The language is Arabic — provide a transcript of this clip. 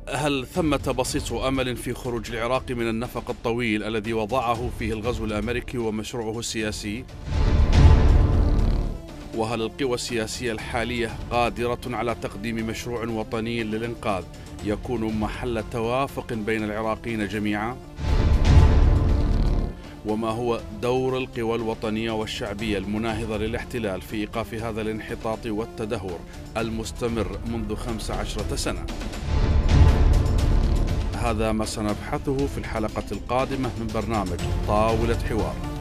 هل ثمة بسيط أمل في خروج العراق من النفق الطويل الذي وضعه فيه الغزو الأمريكي ومشروعه السياسي؟ وهل القوى السياسية الحالية قادرة على تقديم مشروع وطني للإنقاذ يكون محل توافق بين العراقيين جميعا؟ وما هو دور القوى الوطنية والشعبية المناهضة للاحتلال في إيقاف هذا الانحطاط والتدهور المستمر منذ 15 سنة؟ هذا ما سنبحثه في الحلقة القادمة من برنامج طاولة حوار.